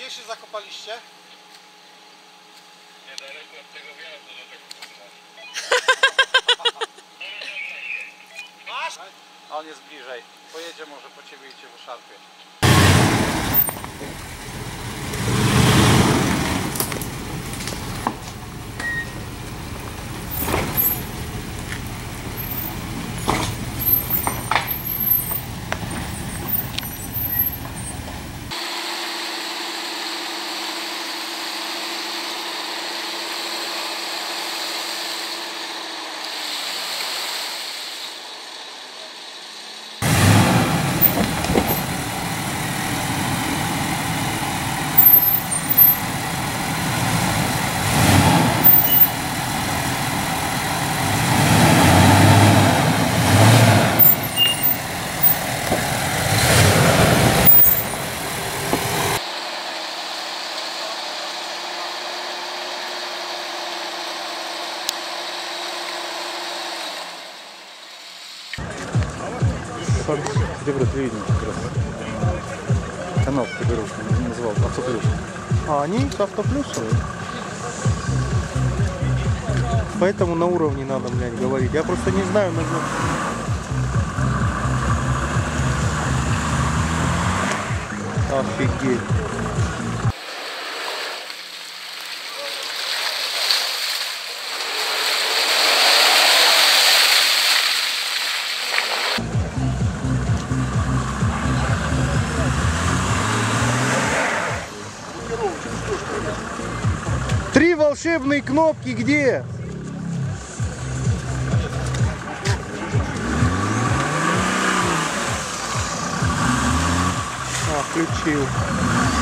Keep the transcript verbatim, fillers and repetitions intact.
Gdzie się zakopaliście? Niedaleko od tego wjazdu do tego kurwa. Masz? A on jest bliżej. Pojedzie może po ciebie i cię wyszarpie. Где в телевидении как раз? Канал ты берешь, называл Автоплюс. А они с Автоплюсом? Поэтому на уровне надо, блядь, говорить. Я просто не знаю, нужно... Офигеть. Три волшебные кнопки где? А, включил.